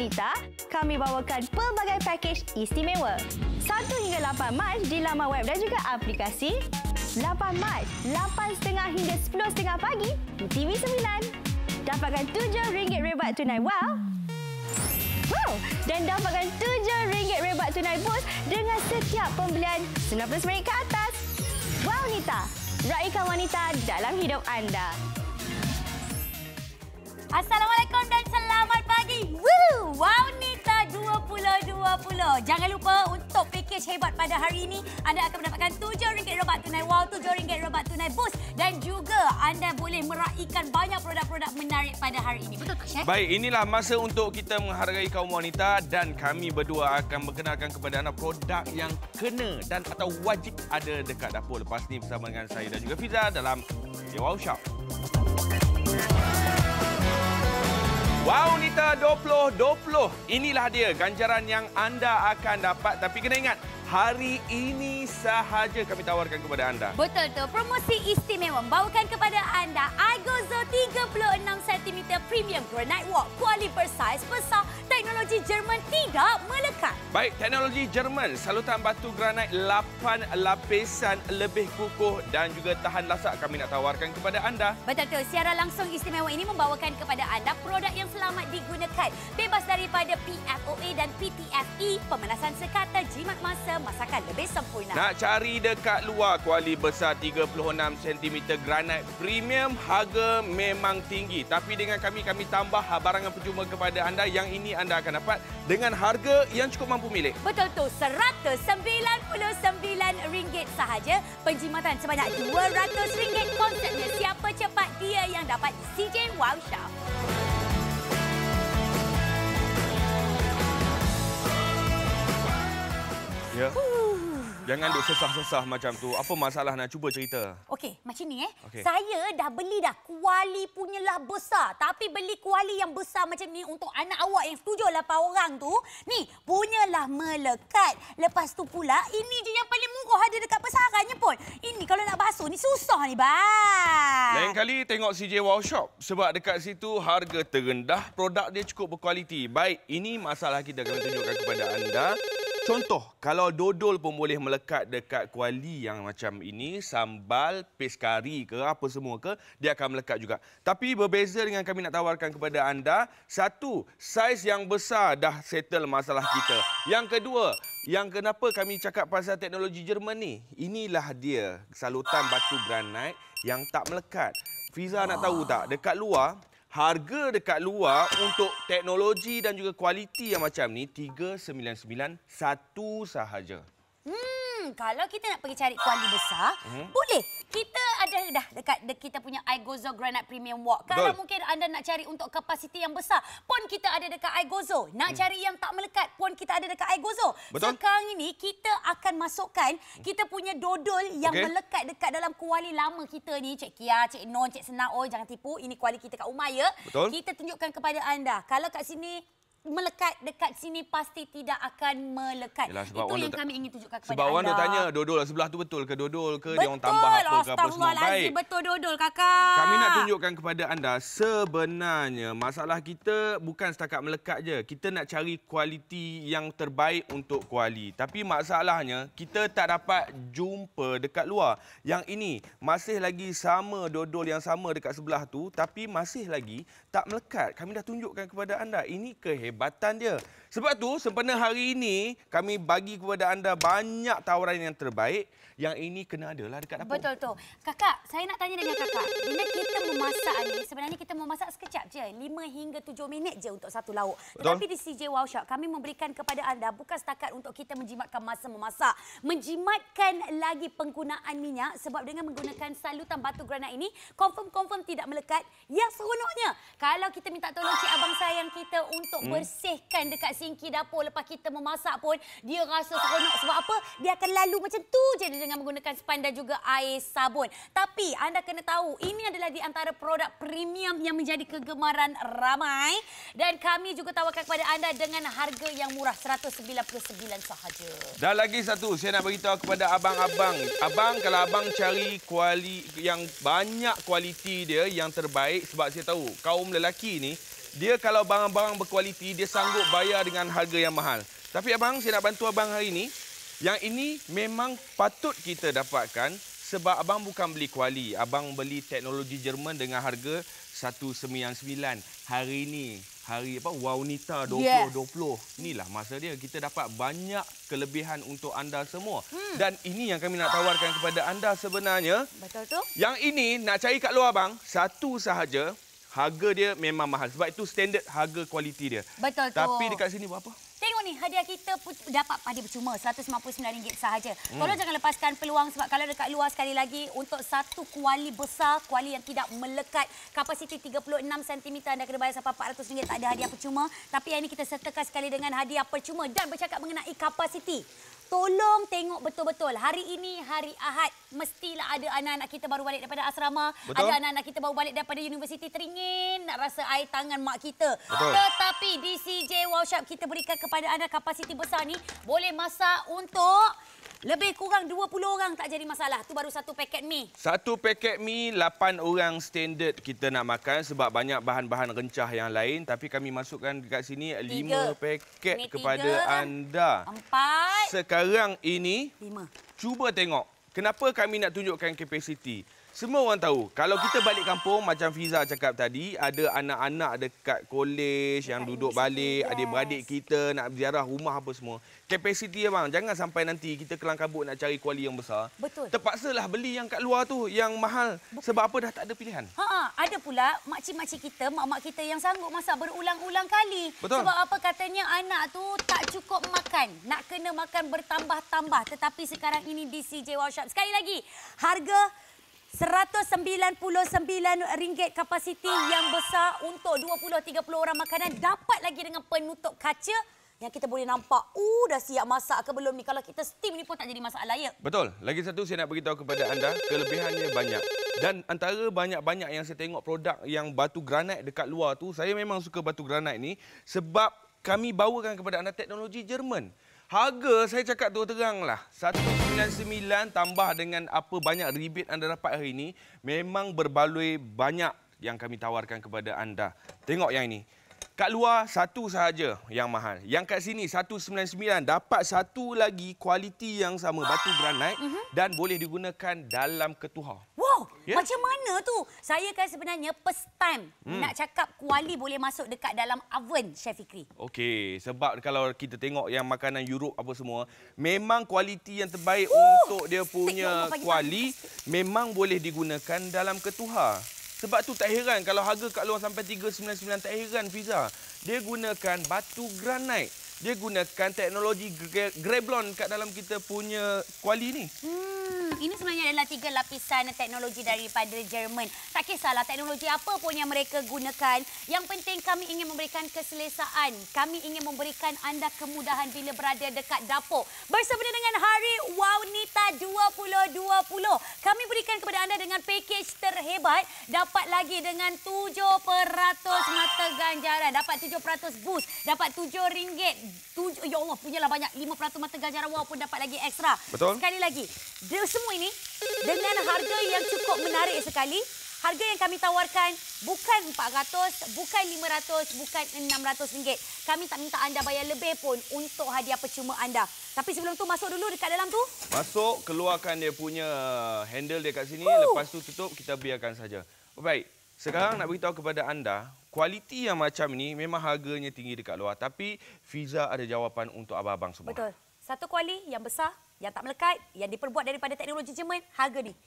Wanita, kami bawakan pelbagai pakej istimewa. 1 hingga 8 Mac di laman web dan juga aplikasi. 8 Mac, 8.30 hingga 10.30 pagi di TV9. Dapatkan RM7 rebat tunai wow. Dan dapatkan RM7 rebat tunai bos dengan setiap pembelian RM19 ke atas. Wow Nita, raikan wanita dalam hidup anda. Assalamualaikum dan selamat pagi. Woo! Wow Nita 2020. Jangan lupa untuk pakej hebat pada hari ini anda akan mendapatkan RM7 rebat tunai wow, RM7 rebat tunai boost dan juga anda boleh meraihkan banyak produk-produk menarik pada hari ini. Betul tak Syed? Baik, inilah masa untuk kita menghargai kaum wanita dan kami berdua akan memperkenalkan kepada anda produk yang kena dan atau wajib ada dekat dapur lepas ni bersama dengan saya dan juga Fiza dalam Wow Shop. Wow Nita 2020. Inilah dia ganjaran yang anda akan dapat. Tapi kena ingat, hari ini sahaja kami tawarkan kepada anda. Betul tu. Promosi istimewa membawakan kepada anda iGozo 36 cm Premium Granite Wok. Kuali bersaiz besar. Teknologi Jerman tidak melekat. Baik, teknologi Jerman. Salutan batu granit 8 lapisan lebih kukuh dan juga tahan lasak kami nak tawarkan kepada anda. Betul tu. Siaran langsung istimewa ini membawakan kepada anda produk yang selamat digunakan. Bebas daripada PFOA dan PTFE. Pemanasan sekata, jimat masa, masakan lebih sempurna. Nak cari dekat luar kuali besar 36 cm granit premium, harga memang tinggi. Tapi dengan kami tambah barangan percuma kepada anda. Yang ini anda akan dapat dengan harga yang cukup mampu milik. Betul tu, RM199 sahaja. Penjimatan sebanyak RM200. Konsepnya siapa cepat dia yang dapat CJ Wow Shop. Ya. Jangan duk sesah-sesah macam tu. Apa masalah nak cuba cerita? Okey, macam ni Okey. Saya dah beli dah kuali punyalah besar. Tapi beli kuali yang besar macam ni untuk anak awak yang 7-8 orang tu. Ni, punyalah melekat. Lepas tu pula, ini je yang paling murah ada dekat pasarannya pun. Ini kalau nak basuh ni susah ni, bang. Lain kali tengok CJ Wow Shop. Sebab dekat situ harga terendah, produk dia cukup berkualiti. Baik, ini masalah kita kami tunjukkan kepada anda. Contoh, kalau dodol pun boleh melekat dekat kuali yang macam ini, sambal, pes kari ke apa semua ke, dia akan melekat juga. Tapi berbeza dengan kami nak tawarkan kepada anda, satu, saiz yang besar dah settle masalah kita. Yang kedua, yang kenapa kami cakap pasal teknologi Jerman ni, inilah dia salutan batu granit yang tak melekat. Fiza nak tahu tak, dekat luar, harga dekat luar untuk teknologi dan juga kualiti yang macam ni RM399 satu sahaja. Kalau kita nak pergi cari kuali besar, boleh. Kita ada dah dekat kita punya iGozo Granite Premium Wok. Kalau mungkin anda nak cari untuk kapasiti yang besar, pun kita ada dekat iGozo. Nak cari yang tak melekat, pun kita ada dekat iGozo. Sekarang ini kita akan masukkan kita punya dodol yang melekat dekat dalam kuali lama kita ni. Cik Kia, Cik Non, Cik Senaoi, jangan tipu. Ini kuali kita kat rumah ya. Kita tunjukkan kepada anda. Kalau kat sini melekat, dekat sini pasti tidak akan melekat. Yalah, itu yang kami ingin tunjukkan kepada anda. Sebab orang dia tanya, dodol sebelah tu betul ke dodol ke? Dia orang tambah apa ke apa semua. Baik. Betul dodol, kakak. Kami nak tunjukkan kepada anda, sebenarnya masalah kita bukan setakat melekat je. Kita nak cari kualiti yang terbaik untuk kuali. Tapi masalahnya, kita tak dapat jumpa dekat luar. Yang ini masih lagi sama dodol yang sama dekat sebelah tu, tapi masih lagi tak melekat. Kami dah tunjukkan kepada anda. Ini kehebatan dia. Sebab tu, sempena hari ini, kami bagi kepada anda banyak tawaran yang terbaik. Yang ini kena adalah dekat dapur. Betul tu. Kakak, saya nak tanya dengan kakak. Bila kita memasak ni, sebenarnya kita memasak sekejap je. 5 hingga 7 minit je untuk satu lauk. Tetapi di CJ Wow Shop, kami memberikan kepada anda bukan setakat untuk kita menjimatkan masa memasak. Menjimatkan lagi penggunaan minyak sebab dengan menggunakan salutan batu granit ini, confirm tidak melekat. Yang seronoknya, kalau kita minta tolong cik abang sayang kita untuk bersihkan dekat sinki dapur lepas kita memasak pun, dia rasa seronok. Sebab apa? Dia akan lalu macam tu je dengan menggunakan span dan juga air sabun. Tapi anda kena tahu, ini adalah di antara produk premium yang menjadi kegemaran ramai. Dan kami juga tawarkan kepada anda dengan harga yang murah, RM199 sahaja. Dan lagi satu, saya nak beritahu kepada abang-abang. Abang, kalau abang cari yang banyak kualiti dia, yang terbaik, sebab saya tahu kaum lelaki ni, dia kalau barang-barang berkualiti, dia sanggup bayar dengan harga yang mahal. Tapi abang, saya nak bantu abang hari ini. Yang ini memang patut kita dapatkan sebab abang bukan beli kuali. Abang beli teknologi Jerman dengan harga 199. Hari ini, hari apa? Wawnita 2020. Inilah masa dia. Kita dapat banyak kelebihan untuk anda semua. Dan ini yang kami nak tawarkan kepada anda sebenarnya. Betul tu. Yang ini nak cari kat luar bang, satu sahaja. Harga dia memang mahal. Sebab itu standard harga kualiti dia. Betul tu. Tapi dekat sini berapa? Tengok ni, hadiah kita dapat hadiah percuma RM199 sahaja. Tolong jangan lepaskan peluang sebab kalau dekat luar sekali lagi untuk satu kuali besar, kuali yang tidak melekat, kapasiti 36 cm anda kena bayar sampai RM400, tak ada hadiah percuma. Tapi yang ini kita sertakan sekali dengan hadiah percuma dan bercakap mengenai kapasiti. Tolong tengok betul-betul. Hari ini, hari Ahad, mestilah ada anak-anak kita baru balik daripada asrama. Betul. Ada anak-anak kita baru balik daripada universiti, teringin nak rasa air tangan mak kita. Betul. Tetapi di CJ Wow Shop kita berikan kepada anda kapasiti besar ni. Boleh masak untuk lebih kurang 20 orang, tak jadi masalah. Tu baru satu paket mi. Satu paket mi 8 orang standard kita nak makan sebab banyak bahan-bahan rencah yang lain. Tapi kami masukkan dekat sini 5 paket ini kepada 3, anda. 4. Sekarang ini, 5. cuba tengok. Kenapa kami nak tunjukkan kapasiti? Semua orang tahu, kalau kita balik kampung macam Fiza cakap tadi, ada anak-anak dekat kolej yang duduk balik, adik-beradik kita nak ziarah rumah apa semua. Kapasiti abang, jangan sampai nanti kita kelang kabut nak cari kuali yang besar. Betul. Terpaksalah beli yang kat luar tu, yang mahal. Sebab apa dah tak ada pilihan. Ada pula makcik-makcik kita, mak-mak kita yang sanggup masak berulang-ulang kali. Betul. Sebab apa katanya anak tu tak cukup makan. Nak kena makan bertambah-tambah. Tetapi sekarang ini di CJ Wow Shop. Sekali lagi, harga RM199 kapasiti yang besar untuk 20-30 orang makanan. Dapat lagi dengan penutup kaca yang kita boleh nampak. Dah siap masak ke belum ni? Kalau kita steam ni pun tak jadi masalah ya. Betul. Lagi satu saya nak beritahu kepada anda, kelebihannya banyak. Dan antara banyak-banyak yang saya tengok produk yang batu granit dekat luar tu, saya memang suka batu granit ni sebab kami bawakan kepada anda teknologi Jerman. Harga saya cakap terang-teranglah, 199 tambah dengan apa banyak rebate anda dapat hari ini, memang berbaloi banyak yang kami tawarkan kepada anda. Tengok yang ini. Kat luar satu sahaja yang mahal. Yang kat sini 199 dapat satu lagi kualiti yang sama batu granit dan boleh digunakan dalam ketuhar. Wow, macam mana tu? Saya kan sebenarnya first time nak cakap kuali boleh masuk dekat dalam oven, Chef Fikri. Okey, sebab kalau kita tengok yang makanan Europe apa semua, memang kualiti yang terbaik untuk dia punya kuali memang boleh digunakan dalam ketuhar. Sebab tu tak heran kalau harga kat luar sampai 399, tak heran Fiza. Dia gunakan batu granit. Dia gunakan teknologi Greblon kat dalam kita punya kuali ni. Ini sebenarnya adalah 3 lapisan teknologi daripada Jerman. Tak kisahlah teknologi apa pun yang mereka gunakan. Yang penting kami ingin memberikan keselesaan. Kami ingin memberikan anda kemudahan bila berada dekat dapur. Bersama dengan Hari Wawnita 2020. Kami berikan kepada anda dengan package terhebat. Dapat lagi dengan 7% mata ganjaran. Dapat 7% boost. Dapat RM7. Ya Allah, punyalah banyak. 5% mata ganjaran. Walaupun dapat lagi ekstra. Betul. Sekali lagi. Semua ini dengan harga yang cukup menarik sekali. Harga yang kami tawarkan bukan RM400, bukan RM500, bukan RM600. Kami tak minta anda bayar lebih pun untuk hadiah percuma anda. Tapi sebelum tu masuk dulu dekat dalam tu. Masuk, keluarkan dia punya handle dia kat sini. Lepas tu tutup, kita biarkan saja. Baik, sekarang nak beritahu kepada anda, kualiti yang macam ni memang harganya tinggi dekat luar. Tapi Fiza ada jawapan untuk abang-abang semua. Betul. Satu kuali yang besar, yang tak melekat, yang diperbuat daripada teknologi Jerman, harga ni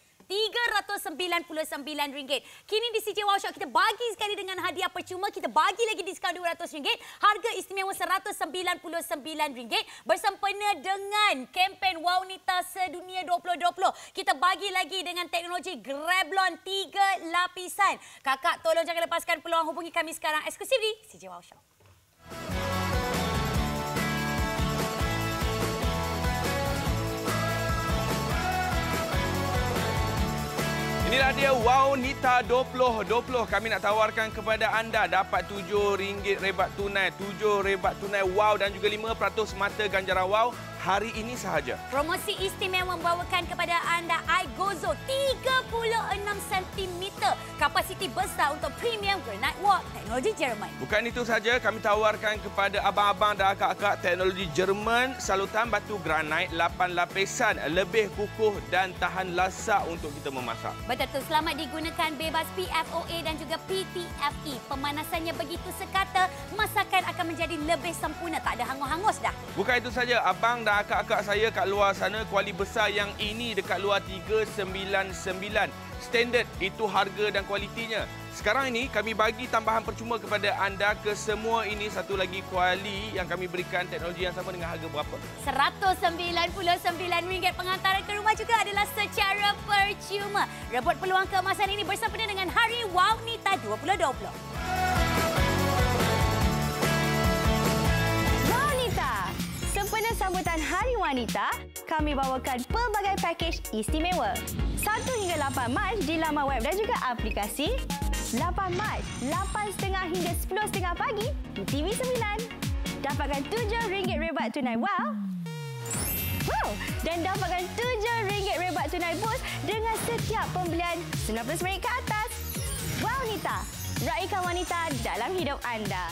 RM399. Kini di CJ Wow Shop kita bagi sekali dengan hadiah percuma, kita bagi lagi diskaun RM200. Harga istimewa RM199 bersempena dengan kempen Wawnita Sedunia 2020. Kita bagi lagi dengan teknologi Greblon 3 lapisan. Kakak tolong jangan lepaskan peluang, hubungi kami sekarang eksklusif di CJ Wow Shop. Ini Inilah dia Wow Nita 2020. Kami nak tawarkan kepada anda dapat RM7 rebat tunai, RM7 rebat tunai wow dan juga 5% mata ganjaran wow hari ini sahaja. Promosi istimewa membawakan kepada anda iGozo 36 cm. Kapasiti besar untuk premium granite walk teknologi Jerman. Bukan itu saja, kami tawarkan kepada abang-abang dan akak-akak teknologi Jerman salutan batu granit 8 lapisan lebih kukuh dan tahan lasak untuk kita memasak. Betul tu, selamat digunakan, bebas PFOA dan juga PTFE. Pemanasannya begitu sekata, masakan akan menjadi lebih sempurna, tak ada hangus-hangus dah. Bukan itu saja, abang dan akak-akak saya kat luar sana, kuali besar yang ini dekat luar 399. Standard itu harga dan kualitinya. Sekarang ini kami bagi tambahan percuma kepada anda ke semua ini satu lagi kuali yang kami berikan teknologi yang sama dengan harga berapa? RM199. Pengantaran ke rumah juga adalah secara percuma. Rebut peluang keemasan ini bersempena dengan Hari Wow Nita 2020. Wow Nita! Sempena sambutan Hari Wanita, kami bawakan pelbagai pakej istimewa. 1 hingga 8 Mac di laman web dan juga aplikasi. 8 Mac, 8.30 hingga 10.30 pagi di TV9. Dapatkan RM7 rebat tunai wow. Dan dapatkan RM7 rebat tunai boost dengan setiap pembelian 19 minit ke atas. Wow Nita, raikan wanita dalam hidup anda.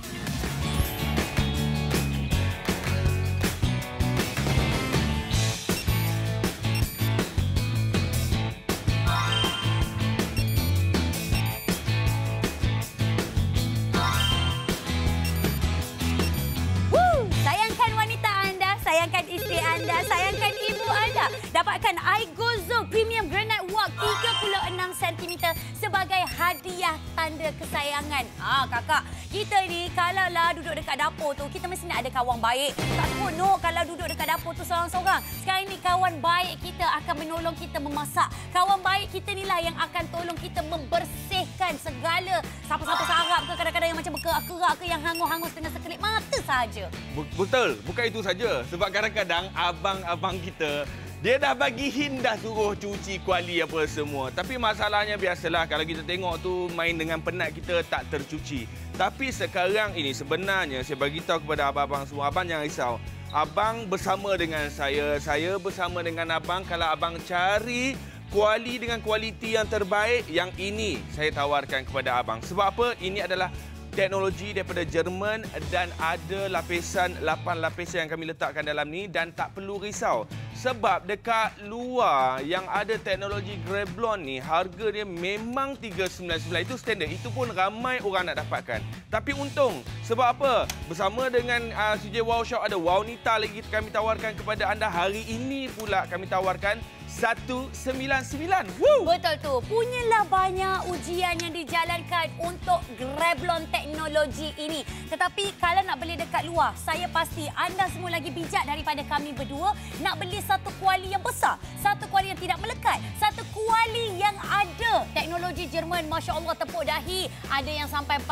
Sayangkan isteri anda, sayangkan ibu anda. Dapatkan iGozo Premium Granite Walk 36 cm sebagai hadiah tanda kesayangan. Kakak, kita ni kalaulah duduk dekat dapur tu, kita mesti nak ada kawan baik. Tak seronok kalau duduk dekat dapur tu seorang-seorang. Sekarang ni kawan baik kita akan menolong kita memasak. Kawan baik kita ni lah yang akan tolong kita membersihkan segala sapu-sapu sarap ke, kadang-kadang yang macam berkerak-kerak ke, yang hangus-hangus dengan sekelip mata sahaja. Betul, bukan itu saja. Sebab kadang-kadang abang-abang kita, dia dah bagi hint dah suruh cuci kuali apa semua. Tapi masalahnya biasalah kalau kita tengok tu main dengan penat kita tak tercuci. Tapi sekarang ini sebenarnya saya bagi tahu kepada abang-abang semua, abang jangan risau. Abang bersama dengan saya bersama dengan abang. Kalau abang cari kuali dengan kualiti yang terbaik, yang ini saya tawarkan kepada abang. Sebab apa? Ini adalah teknologi daripada Jerman dan ada lapisan 8 lapisan yang kami letakkan dalam ni dan tak perlu risau. Sebab dekat luar yang ada teknologi Greblon ni harga dia memang 399, itu standard. Itu pun ramai orang nak dapatkan. Tapi untung sebab apa? Bersama dengan CJ Wow Shop ada Wow Nita lagi kami tawarkan kepada anda. Hari ini pula kami tawarkan 199. Woo! Betul tu. Punyalah banyak ujian yang dijalankan untuk Greblon teknologi ini. Tetapi kalau nak beli dekat luar, saya pasti anda semua lagi bijak daripada kami berdua. Nak beli satu kuali yang besar, satu kuali yang tidak melekat, satu kuali yang ada teknologi Jerman, Masya Allah, tepuk dahi. Ada yang sampai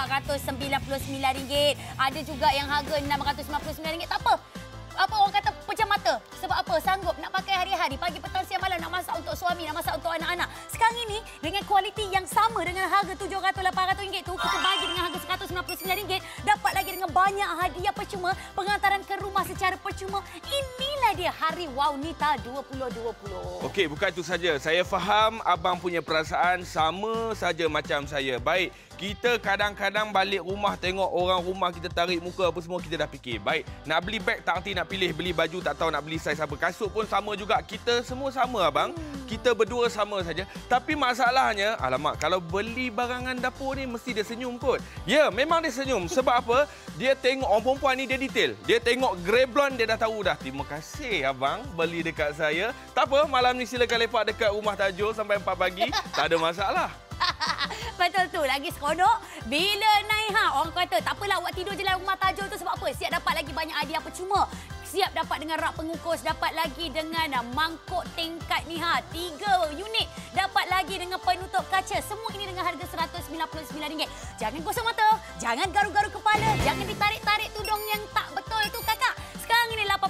RM499, ada juga yang harga RM699. Tak apa. Apa orang kata pecah mata. Sebab apa? Sanggup nak pakai hari-hari, pagi, petang, siang, malam, nak masak untuk suami, nak masak untuk anak-anak. Sekarang ini dengan kualiti yang sama dengan harga RM700-800 tu, kita bagi dengan harga RM199, dapat lagi dengan banyak hadiah percuma, pengantaran ke rumah secara percuma. Inilah dia Hari Wow Nita 2020. Okey, bukan itu saja. Saya faham abang punya perasaan sama saja macam saya. Baik, kita kadang-kadang balik rumah tengok orang rumah kita tarik muka apa semua, kita dah fikir. Baik, nak beli beg tak erti nak pilih, beli baju tak tahu nak beli saiz apa. Kasut pun sama juga. Kita semua sama abang. Kita berdua sama saja. Tapi masalahnya, alamak, kalau beli barangan dapur ni mesti dia senyum kot. Ya, memang dia senyum. Sebab apa? Dia tengok orang perempuan ni dia detail. Dia tengok Greblon dia dah tahu dah. Terima kasih abang beli dekat saya. Tak apa, malam ni silakan lepak dekat rumah Tajul sampai 4 pagi. Tak ada masalah. Betul tu, lagi seronok bila naik orang kata tak apalah awak tidur je dalam rumah Tajul tu. Sebab apa? Siap dapat lagi banyak hadiah percuma. Siap dapat dengan rak pengukus, dapat lagi dengan mangkuk tingkat ni 3 unit, dapat lagi dengan penutup kaca. Semua ini dengan harga RM199. Jangan gosok mata, jangan garu-garu kepala, jangan ditarik-tarik tudung yang tak betul tu kakak. Sekarang ini RM89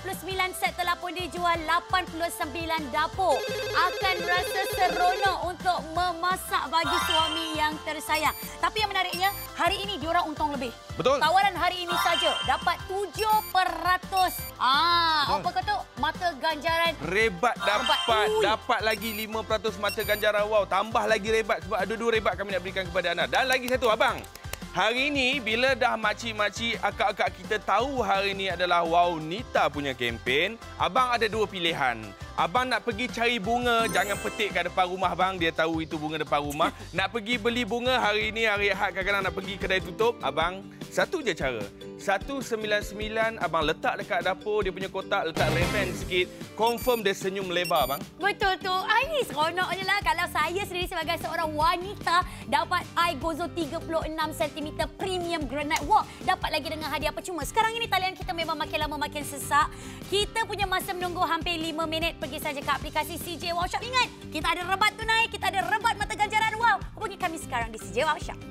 set telah pun dijual 89 dapur. Akan rasa seronok untuk memasak bagi suami yang tersayang. Tapi yang menariknya, hari ini diorang untung lebih. Betul. Tawaran hari ini saja dapat 7%. Apa kata? Mata ganjaran. Rebat dapat lagi 5% mata ganjaran wow. Tambah lagi rebat sebab ada 2 rebat kami nak berikan kepada anda. Dan lagi satu abang. Hari ini bila dah makcik-makcik akak-akak kita tahu hari ini adalah Wow Nita punya kempen, abang ada 2 pilihan. Abang nak pergi cari bunga, jangan petik kat depan rumah abang, dia tahu itu bunga depan rumah. Nak pergi beli bunga hari ini hari Ahad kadang-kadang nak pergi kedai tutup, abang satu je cara. 199 abang letak dekat dapur, dia punya kotak letak remen sikit, confirm dia senyum lebar abang. Betul tu. Ini seronoknya lah kalau saya sendiri sebagai seorang wanita dapat iGozo 36 cm Premium Granite Wok. Dapat lagi dengan hadiah percuma. Sekarang ini talian kita memang makin lama makin sesak. Kita punya masa menunggu hampir 5 minit. Pergi saja ke aplikasi CJ Wow Shop. Ingat, kita ada rebat tunai, kita ada rebat mata ganjaran wow. Hubungi kami sekarang di CJ Wow Shop.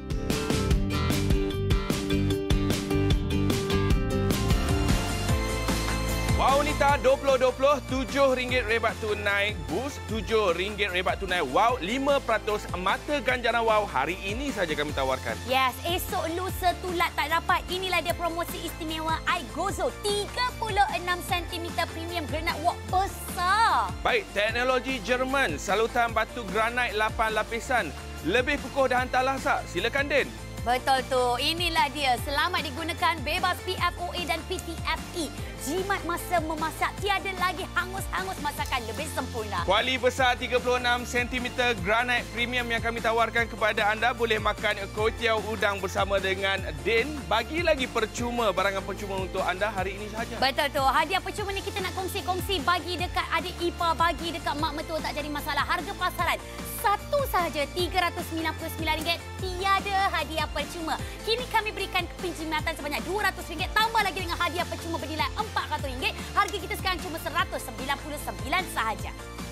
Wow Nita 2020 RM7 rebat tunai, boost RM7 rebat tunai, wow 5% mata ganjaran wow hari ini saja kami tawarkan. Yes, esok lusa tulat tak dapat. Inilah dia promosi istimewa iGozo 36 cm Premium Granite Wok besar. Baik, teknologi Jerman, salutan batu granit 8 lapisan, lebih kukuh dan hantar lasak. Silakan Den. Betul tu. Inilah dia. Selamat digunakan, bebas PFOA dan PTFE. Jimat masa memasak, tiada lagi hangus-hangus masakan, lebih sempurna. Kuali besar 36 cm granite premium yang kami tawarkan kepada anda. Boleh makan kuitiau udang bersama dengan Den. Bagi lagi percuma, barangan percuma untuk anda hari ini sahaja. Betul tu. Hadiah percuma ni kita nak kongsi-kongsi. Bagi dekat adik ipar, bagi dekat mak mertua, tak jadi masalah. Harga pasaran satu sahaja RM399. Tiada hadiah percuma. Kini kami berikan penjimatan sebanyak RM200 tambah lagi dengan hadiah percuma bernilai RM400. Harga kita sekarang cuma RM199 sahaja.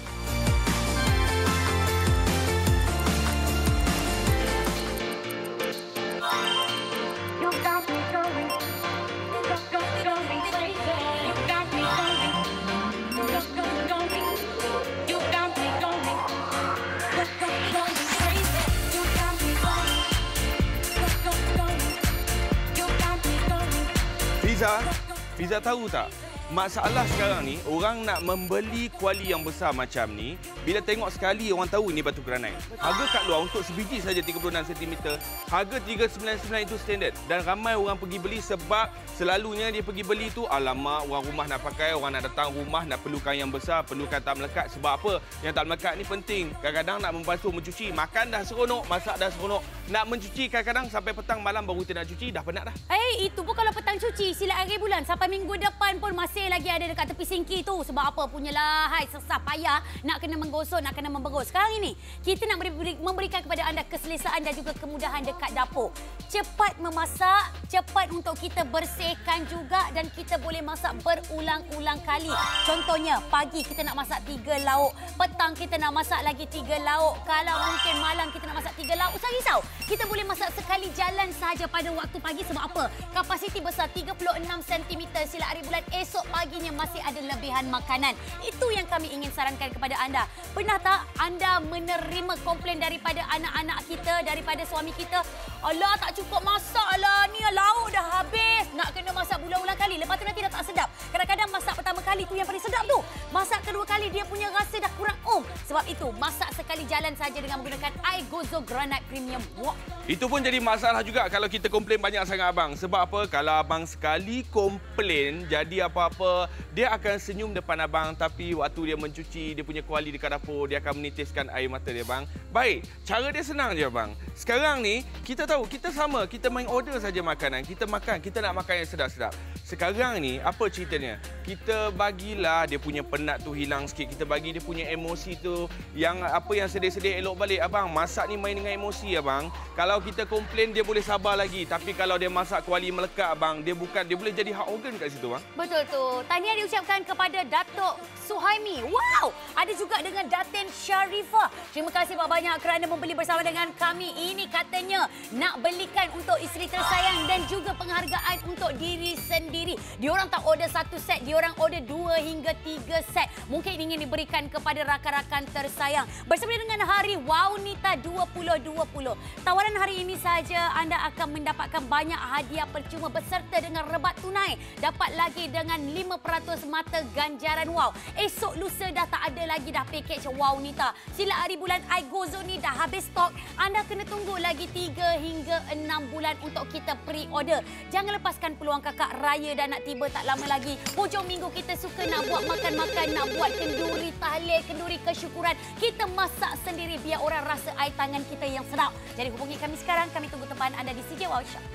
Fiza tahu tak? Masalah sekarang ni, orang nak membeli kuali yang besar macam ni, bila tengok sekali orang tahu ini batu granit. Harga kat luar untuk sebiji saja 36 cm, harga RM399 itu standard. Dan ramai orang pergi beli sebab selalunya dia pergi beli tu, alamak orang rumah nak pakai, orang nak datang rumah nak perlukan yang besar, perlukan tak melekat. Sebab apa? Yang tak melekat ni penting. Kadang-kadang nak membasuh, mencuci, makan dah seronok, masak dah seronok. Nak mencuci kadang-kadang sampai petang malam baru kita nak cuci, dah penat dah. Itu pun kalau petang cuci, sila akhir bulan sampai minggu depan pun masih lagi ada dekat tepi sinki tu. Sebab apa? Punyalah, sesah payah nak kena menggosok, nak kena memberus. Sekarang ini, kita nak memberikan kepada anda keselesaan dan juga kemudahan dekat dapur. Cepat memasak, cepat untuk kita bersihkan juga dan kita boleh masak berulang-ulang kali. Contohnya, pagi kita nak masak 3 lauk, petang kita nak masak lagi 3 lauk. Kalau mungkin malam kita nak masak 3 lauk, usah risau. Kita boleh masak sekali jalan sahaja pada waktu pagi. Sebab apa? Kapasiti besar 36 cm. Sila hari bulan esok paginya masih ada lebihan makanan. Itu yang kami ingin sarankan kepada anda. Pernah tak anda menerima komplain daripada anak-anak kita, daripada suami kita? Alah, tak cukup masak lah. Ni lauk dah habis. Nak kena masak berulang-ulang kali. Lepas tu nanti dah tak sedap. Kadang-kadang masak pertama kali tu yang paling sedap tu. Masak kedua kali dia punya rasa dah kurang Sebab itu, masak sekali jalan saja dengan menggunakan iGozo Granite Premium Wok. Itu pun jadi masalah juga kalau kita komplain banyak sangat abang. Sebab apa? Kalau abang sekali komplain, jadi apa-apa, dia akan senyum depan abang. Tapi waktu dia mencuci, dia punya kuali dekat dapur, dia akan menitiskan air mata dia bang. Baik, cara dia senang je bang. Sekarang ni, kita tahu, kita sama. Kita main order saja makanan. Kita makan, kita nak makan yang sedap-sedap. Sekarang ni, apa ceritanya? Kita bagilah dia punya penat tu hilang sikit. Kita bagi dia punya emosi tu, yang apa yang sedih-sedih elok balik. Abang, masak ni main dengan emosi abang. Kalau kita komplain, dia boleh sabar lagi. Tapi kalau dia masak kuali melekat abang, dia boleh jadi hak organ kat situ bang. Betul tu. Tahniah diucapkan kepada Datuk Suhaimi. Wow! Ada juga dengan Datin Sharifah. Terima kasih banyak kerana membeli bersama dengan kami. Ini katanya nak belikan untuk isteri tersayang dan juga penghargaan untuk diri sendiri. Diorang tak order satu set, diorang diorang order 2 hingga 3 set. Mungkin ingin diberikan kepada rakan-rakan tersayang. Bersama dengan Hari Wanita 2020. Tawaran hari ini sahaja anda akan mendapatkan banyak hadiah percuma beserta dengan rebat tunai. Dapat lagi dengan 5% mata ganjaran wow. Esok lusa dah tak ada lagi dah package Wanita. Sila hari bulan iGozo ni dah habis stok. Anda kena tunggu lagi 3 hingga 6 bulan untuk kita pre-order. Jangan lepaskan peluang kakak raya dah nak tiba tak lama lagi. Hujung minggu kita suka nak buat makan-makan, nak buat kenduri tahlil, kenduri kesyukuran. Kita masak sendiri biar orang rasa air tangan kita yang sedap. Jadi hubungi kami sekarang. Kami tunggu tempahan anda di CJ Wow Shop.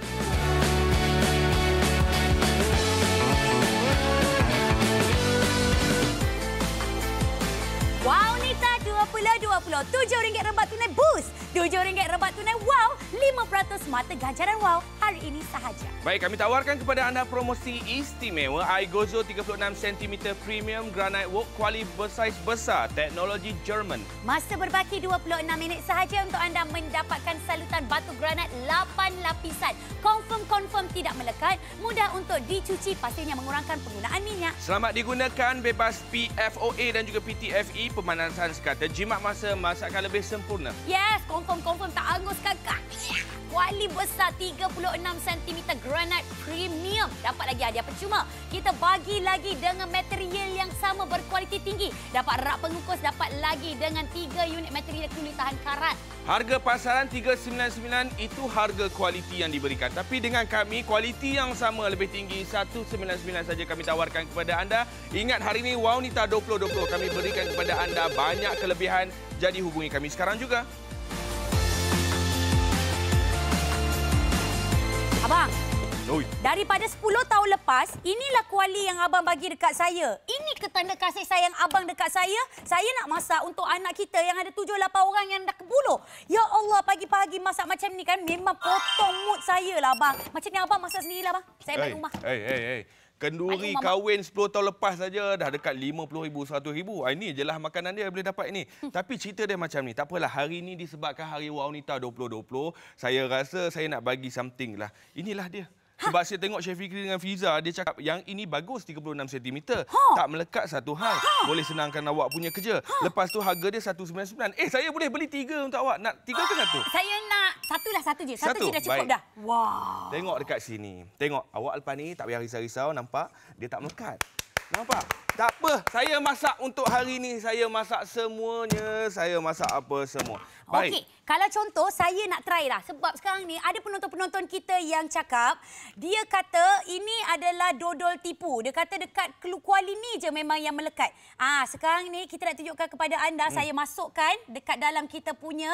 Wanita 2020. RM7 rebat tunai boost. RM7 rebat tunai wow. 5% mata ganjaran wow. Hari ini sahaja. Baik, kami tawarkan kepada anda promosi istimewa iGozo 36 cm Premium Granite Work kuali bersaiz besar, teknologi Jerman. Masa berbaki 26 minit sahaja untuk anda mendapatkan salutan batu granat 8 lapisan. Confirm tidak melekat, mudah untuk dicuci, pastinya mengurangkan penggunaan minyak. Selamat digunakan, bebas PFOA dan juga PTFE, pemanasan sekata, jimat masa, masakan lebih sempurna. Yes, confirm tak angus kakak. Kuali besar 36 cm granat premium. Dapat lagi hadiah percuma. Kita bagi lagi dengan material yang sama berkualiti tinggi. Dapat rak pengukus, dapat lagi dengan 3 unit material kulit tahan karat. Harga pasaran RM399 itu harga kualiti yang diberikan. Tapi dengan kami, kualiti yang sama lebih tinggi RM199 saja kami tawarkan kepada anda. Ingat hari ini Wanita 2020 kami berikan kepada anda banyak kelebihan. Jadi hubungi kami sekarang juga. Abang, Oi. daripada 10 tahun lepas, inilah kuali yang abang bagi dekat saya. Ini ketanda kasih sayang abang dekat saya. Saya nak masak untuk anak kita yang ada 7-8 orang yang dah kebuluh. Ya Allah, pagi-pagi masak macam ni kan memang potong mood saya lah abang. Macam ni abang masak sendirilah bang. Saya balik rumah. Hey. Kenduri kahwin 10 tahun lepas saja dah dekat RM50,000, RM100,000. Ini je lah makanan dia boleh dapat ini. Tapi cerita dia macam ni. Tak apalah, hari ini disebabkan Hari Wanita 2020, saya rasa saya nak bagi something lah. Inilah dia. Sebab saya tengok Chef Fikri dengan Fiza, dia cakap yang ini bagus 36 cm. Tak melekat satu hal. Boleh senangkan awak punya kerja. Lepas tu harga dia RM199. Saya boleh beli 3 untuk awak. Nak 3 ke 1? Saya nak satu je. Satu je dah cukup. Baik. Dah. Wow. Tengok dekat sini. Tengok awak lepas ni tak payah risau-risau. Nampak? Dia tak melekat. Nampak? Tak apa. Saya masak untuk hari ni. Saya masak semuanya. Saya masak apa semua. Baik. Okey, kalau contoh saya nak try lah. Sebab sekarang ni ada penonton-penonton kita yang cakap, dia kata ini adalah dodol tipu. Dia kata dekat kuali ni je memang yang melekat. Sekarang ni kita nak tunjukkan kepada anda, saya masukkan dekat dalam kita punya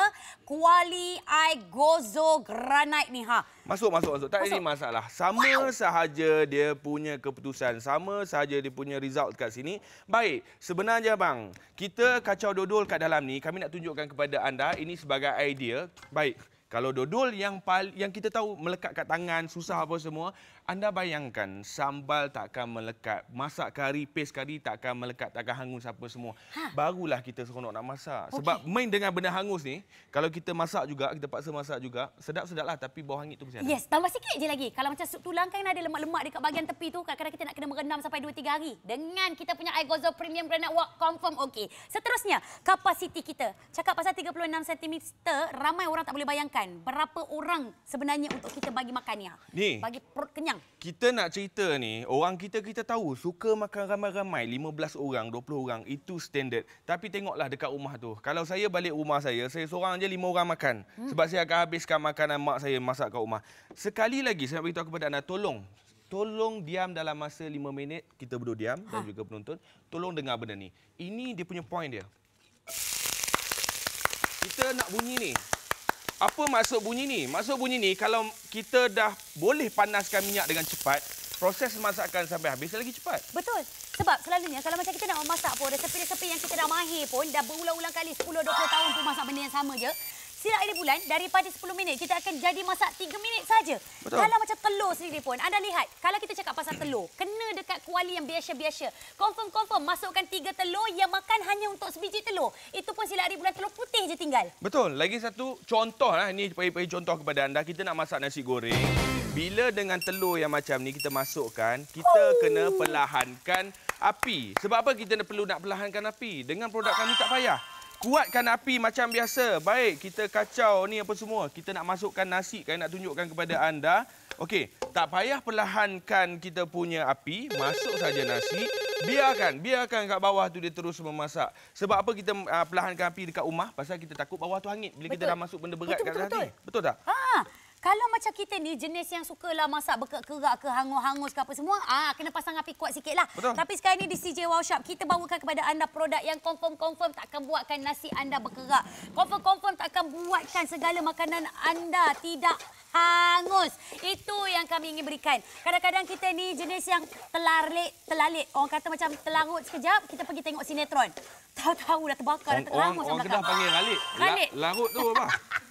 kuali iGozo Granite ni. Masuk. Tak ada masalah. Sama sahaja dia punya keputusan. Sama sahaja dia punya result kat sini. Baik, sebenarnya bang, kita kacau dodol kat dalam ni, kami nak tunjukkan kepada anda ini sebagai idea. Baik, kalau dodol yang kita tahu melekat kat tangan, susah apa semua, anda bayangkan sambal takkan melekat, masak kari, paste kari takkan melekat, takkan hangus apa semua. Barulah kita seronok nak masak. Sebab main dengan benda hangus ni, kalau kita masak juga, kita paksa masak juga, sedap-sedap lah tapi bau hangit tu mesti ada. Yes, tambah sikit je lagi. Kalau macam sup tulang kan ada lemak-lemak dekat bahagian tepi tu, kadang-kadang kita nak kena merendam sampai 2-3 hari. Dengan kita punya iGozo Premium Granite Wok, confirm okey. Seterusnya, kapasiti kita. Cakap pasal 36 cm, ramai orang tak boleh bayangkan berapa orang sebenarnya untuk kita bagi makan ni. Bagi perut kenyang. Kita nak cerita ni, orang kita tahu suka makan ramai-ramai, 15 orang, 20 orang, itu standard. Tapi tengoklah dekat rumah tu. Kalau saya balik rumah saya seorang je 5 orang makan. Sebab saya akan habiskan makanan mak saya masak kat rumah. Sekali lagi saya nak beritahu kepada anda, tolong diam dalam masa 5 minit. Kita berdua diam dan juga penonton. Tolong dengar benda ni. Ini dia punya point dia. Kita nak bunyi ni. Apa maksud bunyi ni? Maksud bunyi ni, kalau kita dah boleh panaskan minyak dengan cepat, proses masakan sampai habis lagi cepat. Betul. Sebab selalunya kalau macam kita nak memasak pun, resepi-resepi yang kita dah mahir pun, dah berulang-ulang kali 10-20 tahun pun masak benda yang sama je. Sila akhir bulan, daripada 10 minit, kita akan jadi masak 3 minit saja. Kalau macam telur sendiri pun, anda lihat, kalau kita cakap pasal telur, kena dekat kuali yang biasa-biasa. Confirm, masukkan 3 telur, yang makan hanya untuk sebiji telur. Itu pun sila akhir bulan telur putih je tinggal. Betul. Lagi satu contoh lah, ni pagi-pagi contoh kepada anda. Kita nak masak nasi goreng. bila dengan telur yang macam ni kita masukkan, kita kena perlahankan api. Sebab apa kita perlu nak perlahankan api? Dengan produk kami tak payah. Kuatkan api macam biasa. Baik, kita kacau ni apa semua. Kita nak masukkan nasi, kami nak tunjukkan kepada anda. Okey, tak payah perlahankan kita punya api. Masuk saja nasi. Biarkan kat bawah tu dia terus memasak. Sebab apa kita perlahankan api dekat rumah? Pasal kita takut bawah tu hangit bila kita dah masuk benda berat kat dalam ni. Betul tak? Kalau macam kita ni jenis yang sukalah masak berkerak ke hangus-hangus ke apa semua, kena pasang api kuat sikitlah. Tapi sekarang ni di CJ Wow Shop kita bawakan kepada anda produk yang confirm takkan buatkan nasi anda berkerak. Confirm takkan buatkan segala makanan anda tidak hangus. Itu yang kami ingin berikan. Kadang-kadang kita ni jenis yang terlalit. Orang kata macam terlarut sekejap, kita pergi tengok sinetron. Tahu-tahu dah terbakar, dah terhangus. Orang Kedah panggil lalit. Larut tu apa?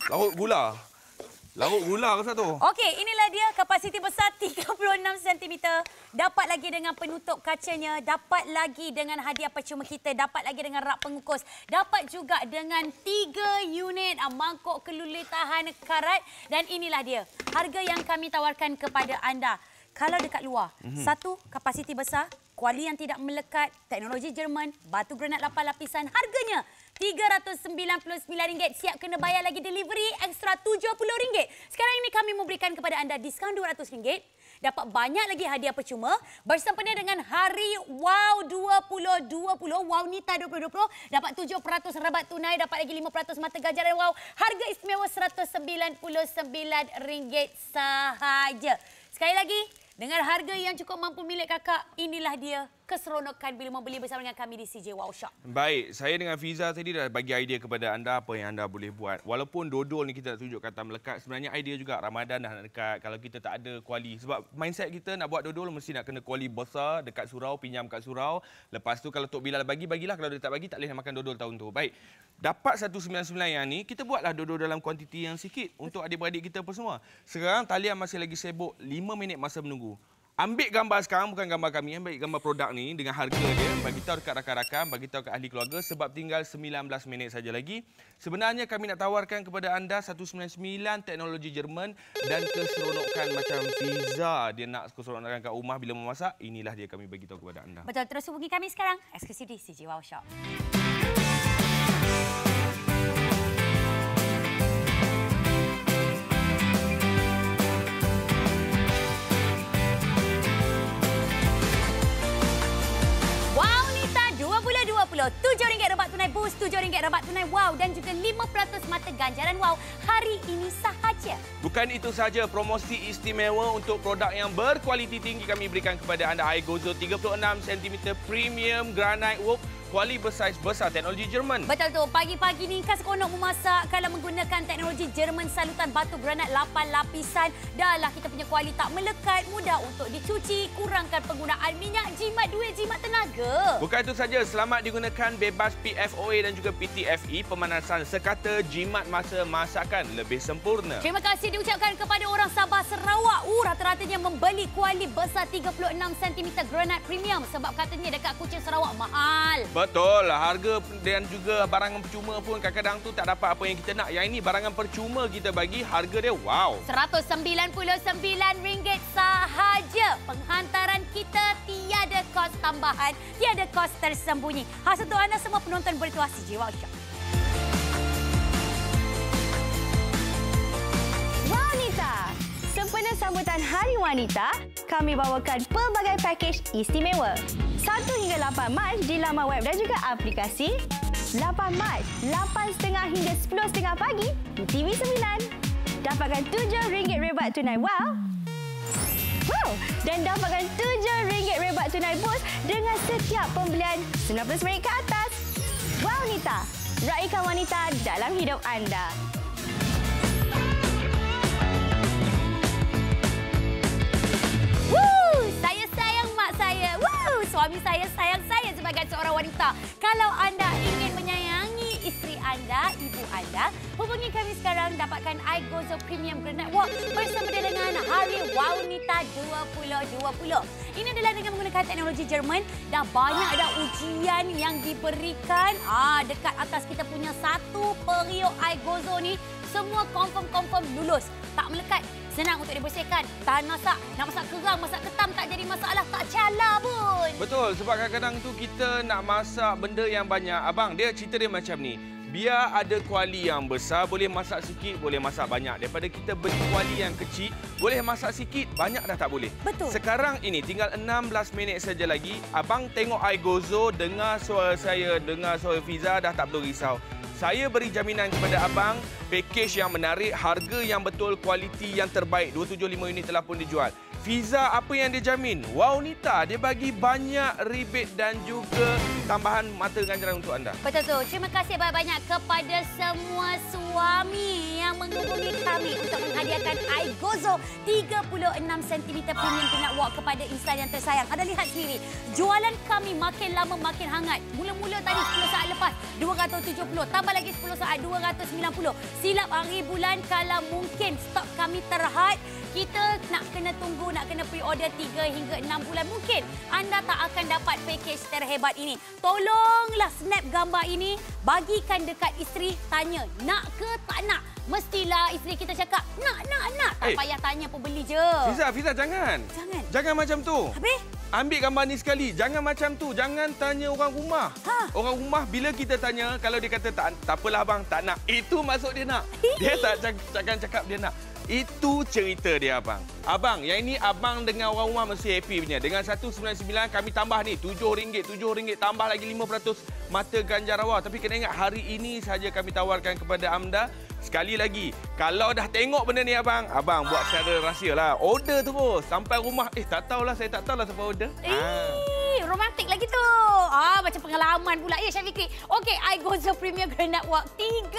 Larut gula ke satu? Okey, inilah dia kapasiti besar 36 cm. Dapat lagi dengan penutup kacanya, dapat lagi dengan hadiah percuma kita, dapat lagi dengan rak pengukus, dapat juga dengan 3 unit mangkuk keluli tahan karat dan inilah dia harga yang kami tawarkan kepada anda. Kalau dekat luar, satu kapasiti besar, kuali yang tidak melekat, teknologi Jerman, batu granat 8 lapisan, harganya RM399. Siap kena bayar lagi delivery ekstra RM70. Sekarang ini kami memberikan kepada anda diskaun RM200. Dapat banyak lagi hadiah percuma bersempena dengan Hari Wow 2020, Wow Nita 2020. Dapat 7% rabat tunai, dapat lagi 5% mata ganjaran wow. Harga istimewa RM199 sahaja. Sekali lagi, dengan harga yang cukup mampu milik kakak, inilah dia keseronokan bila membeli bersama dengan kami di CJ Wow Shop. Baik, saya dengan Fiza tadi dah bagi idea kepada anda apa yang anda boleh buat. Walaupun dodol ni kita nak tunjuk kata melekat, sebenarnya idea juga Ramadan dah nak dekat. Kalau kita tak ada kuali, sebab mindset kita nak buat dodol mesti nak kena kuali besar dekat surau, pinjam kat surau. Lepas tu kalau Tok Bilal bagilah, kalau dia tak bagi tak boleh nak makan dodol tahun tu. Baik, dapat 199 yang ni, kita buatlah dodol dalam kuantiti yang sikit untuk adik-beradik kita apa semua. Sekarang talian masih lagi sibuk, 5 minit masa menunggu. Ambil gambar sekarang, bukan gambar kami, ambil gambar produk ni dengan harga dia, bagi tahu dekat rakan-rakan, bagi tahu kat ahli keluarga sebab tinggal 19 minit saja lagi. Sebenarnya kami nak tawarkan kepada anda 199 teknologi Jerman dan keseronokan macam Fiza dia nak keseronokan kat rumah bila memasak, inilah dia kami bagi tahu kepada anda. Betul, terus hubungi kami sekarang eksklusif di CJ Wow Shop. RM7 rabat tunai boost, RM7 rabat tunai wow dan juga 5% mata ganjaran wow hari ini sahaja. Bukan itu saja, promosi istimewa untuk produk yang berkualiti tinggi kami berikan kepada anda. iGozo 36 cm Premium Granite Work, kuali bersaiz besar teknologi Jerman. Betul tu, pagi-pagi ni kan seronok memasak kalau menggunakan teknologi Jerman salutan batu granat 8 lapisan. Dahlah kita punya kuali tak melekat, mudah untuk dicuci, kurangkan penggunaan minyak, jimat duit, jimat tenaga. Bukan itu saja, selamat digunakan bebas PFOA dan juga PTFE, pemanasan sekata, jimat masa masakan lebih sempurna. Terima kasih diucapkan kepada orang Sabah Sarawak. Rata-ratanya membeli kuali besar 36 cm granat premium sebab katanya dekat Kuching Sarawak mahal. Betul, harga dan juga barangan percuma pun kadang-kadang tu tak dapat apa yang kita nak. Yang ini barangan percuma kita bagi, harga dia wow. RM199 sahaja. Penghantaran kita tiada kos tambahan, tiada kos tersembunyi. Khas untuk anda semua penonton bertuah CJ Wow Shop. Wanita, sempena sambutan Hari Wanita, kami bawakan pelbagai pakej istimewa. 1 hingga 8 Mac di laman web dan juga aplikasi. 8 Mac, 8.30 hingga 10.30 pagi di TV9. Dapatkan RM7 rebat tunai wow. Dan dapatkan RM7 rebat tunai boost dengan setiap pembelian 19 minit ke atas. Wanita, raikan wanita dalam hidup anda. Suami saya sayang saya sebagai seorang wanita. Kalau anda ingin menyayangi isteri anda, ibu anda, hubungi kami sekarang, dapatkan iGozo Premium Granite Walk bersama dengan Hari Wow Nita 2020. Ini adalah dengan menggunakan teknologi Jerman. Dah banyak dah ujian yang diberikan. Dekat atas kita punya satu periuk iGozo ni, semua confirm lulus. Tak melekat. senang untuk dibersihkan. Tahan masak, nak masak kerang, masak ketam tak jadi masalah, tak calar pun. Betul, sebab kadang-kadang tu kita nak masak benda yang banyak. Abang, cerita dia macam ni. Biar ada kuali yang besar, boleh masak sikit, boleh masak banyak. Daripada kita beli kuali yang kecil, boleh masak sikit, banyak dah tak boleh. Betul. Sekarang ini tinggal 16 minit saja lagi. Abang tengok iGozo, dengar suara saya, dengar suara Fiza, dah tak perlu risau. Saya beri jaminan kepada abang, pakej yang menarik, harga yang betul, kualiti yang terbaik. 275 unit telah pun dijual. Fiza, apa yang dia jamin? Wow Nita, dia bagi banyak rebate dan juga tambahan mata ganjaran untuk anda. Betul tu. Terima kasih banyak-banyak kepada semua suami yang menghubungi kami untuk menghadiahkan iGozo 36 cm premium peanut wok kepada insan yang tersayang. Anda lihat sendiri, jualan kami makin lama makin hangat. Mula-mula tadi 10 saat lepas 270, tambah lagi 10 saat 290. Silap hari bulan kalau mungkin stok kami terhad, kita nak kena tunggu, nak kena pre-order 3 hingga 6 bulan. Mungkin anda tak akan dapat package terhebat ini. Tolonglah snap gambar ini, bagikan dekat isteri, tanya nak ke tak nak. Mestilah isteri kita cakap nak. Tak payah tanya, pembeli je. Fiza, jangan. Jangan macam tu. Habis? Ambil gambar ni sekali. Jangan macam tu. Jangan tanya orang rumah. Orang rumah bila kita tanya, kalau dia kata tak apalah abang, tak nak. Itu maksud dia nak. Dia takkan cakap dia nak. Itu cerita dia abang. Abang, yang ini abang dengan orang rumah mesti happy punya. Dengan 199 kami tambah ni RM7 tambah lagi 5% mata ganjar awal. Tapi kena ingat hari ini saja kami tawarkan kepada anda. Sekali lagi, kalau dah tengok benda ni abang buat secara rahsia lah. Order terus sampai rumah. Saya tak tahulah siapa order. Romantik lagi tu. Macam pengalaman pula. Ya, Syed Fikri. Okey, iGozo Premium Granite Wok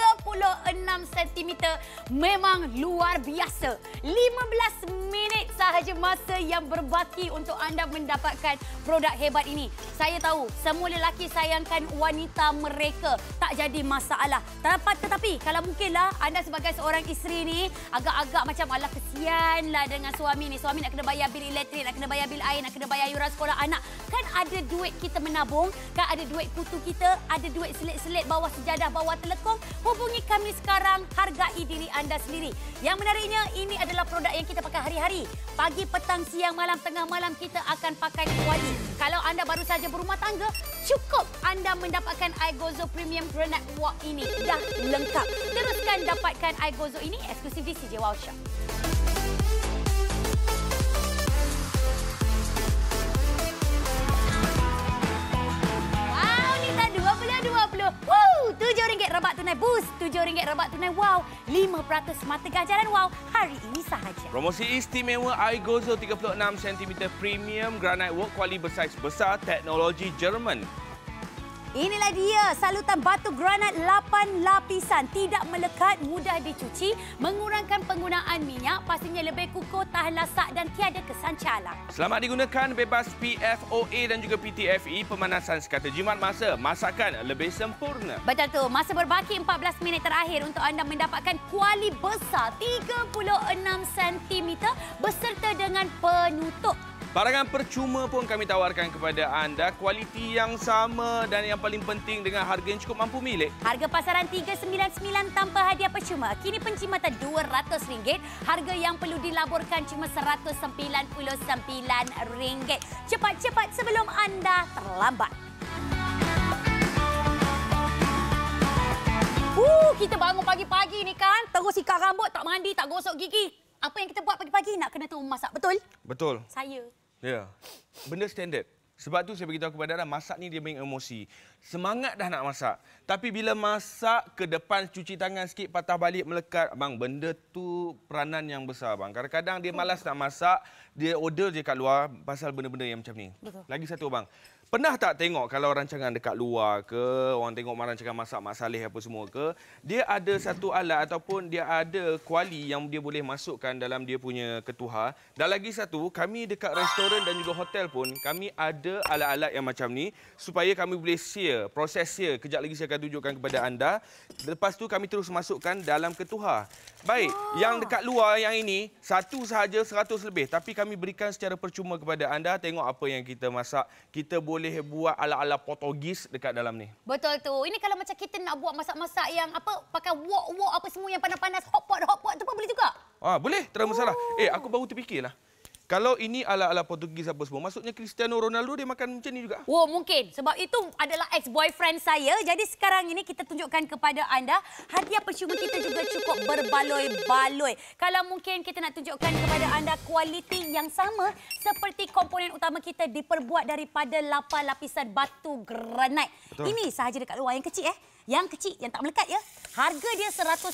36 cm memang luar biasa. 15 minit sahaja masa yang berbaki untuk anda mendapatkan produk hebat ini. Saya tahu semua lelaki sayangkan wanita mereka, tak jadi masalah. Tetapi kalau mungkinlah anda sebagai seorang isteri ni agak-agak macam alah kesianlah dengan suami ni. Suami nak kena bayar bil elektrik, nak kena bayar bil air, nak kena bayar yuran sekolah anak. Kan ada duit kita menabung, kan ada duit kutu kita, ada duit selit-selit bawah sejadah, bawah telekong. Hubungi kami sekarang, hargai diri anda sendiri. Yang menariknya, ini adalah produk yang kita pakai hari-hari. Pagi, petang, siang, malam, tengah malam kita akan pakai kuali. Kalau anda baru saja berumah tangga, cukup anda mendapatkan iGozo Premium Granite Wok ini. Dah lengkap. Teruskan dapatkan iGozo ini eksklusif di CJ Wow Shop. RM7 rebak tunai boost, RM7 rebak tunai wow, 5% mata ganjaran wow hari ini sahaja. Promosi istimewa iGozo 36 cm Premium Granite Wok kuali bersaiz besar teknologi Jerman. Inilah dia salutan batu granat 8 lapisan. Tidak melekat, mudah dicuci, mengurangkan penggunaan minyak, pastinya lebih kukuh, tahan lasak dan tiada kesan calang. Selamat digunakan, bebas PFOA dan juga PTFE, pemanasan sekata jimat masa, masakan lebih sempurna. Betul tu, masa berbaki 14 minit terakhir untuk anda mendapatkan kuali besar 36 cm beserta dengan penutup. Barangan percuma pun kami tawarkan kepada anda, kualiti yang sama dan yang paling penting dengan harga yang cukup mampu milik. Harga pasaran RM399 tanpa hadiah percuma. Kini penjimatan RM200. Harga yang perlu dilaburkan cuma RM199. Cepat-cepat sebelum anda terlambat. Kita bangun pagi-pagi ni kan, terus ikat rambut, tak mandi, tak gosok gigi. Apa yang kita buat pagi-pagi nak kena tunggu masak, betul? Betul. Saya. Ya. Benda standard. Sebab tu saya beritahu kepada anda, masak ni dia main emosi. Semangat dah nak masak. Tapi bila masak ke depan, cuci tangan sikit, patah balik, melekat. Abang, benda tu peranan yang besar, bang. Kadang-kadang dia malas nak masak, dia order je kat luar pasal benda-benda yang macam ni. Betul. Lagi satu, bang. Pernah tak tengok kalau rancangan dekat luar ke, orang tengok rancangan masak Mak Saleh apa semua ke, dia ada satu alat ataupun dia ada kuali yang dia boleh masukkan dalam dia punya ketuhar. Dan lagi satu, kami dekat restoran dan juga hotel pun, kami ada alat-alat yang macam ni supaya kami boleh sear, proses sear. Kejap lagi saya akan tunjukkan kepada anda. Lepas tu kami terus masukkan dalam ketuhar. Baik, yang dekat luar yang ini, satu sahaja 100 lebih. Tapi kami berikan secara percuma kepada anda. Tengok apa yang kita masak. Kita boleh boleh buat ala-ala Portugis dekat dalam ni. Betul tu. Ini kalau macam kita nak buat masak-masak yang apa, pakai wok-wok apa semua yang panas-panas, hotpot tu pun boleh juga. Boleh, tak ada masalah. Aku baru terfikirlah. Kalau ini ala-ala Portugis apa semua, maksudnya Cristiano Ronaldo dia makan macam ni juga? Oh, mungkin. Sebab itu adalah ex-boyfriend saya. Jadi sekarang ini kita tunjukkan kepada anda hadiah percuma kita juga cukup berbaloi-baloi. Kalau mungkin kita nak tunjukkan kepada anda kualiti yang sama seperti komponen utama kita diperbuat daripada 8 lapisan batu granit. Betul. Ini sahaja dekat luar yang kecil Yang kecil, yang tak melekat ya. Harga dia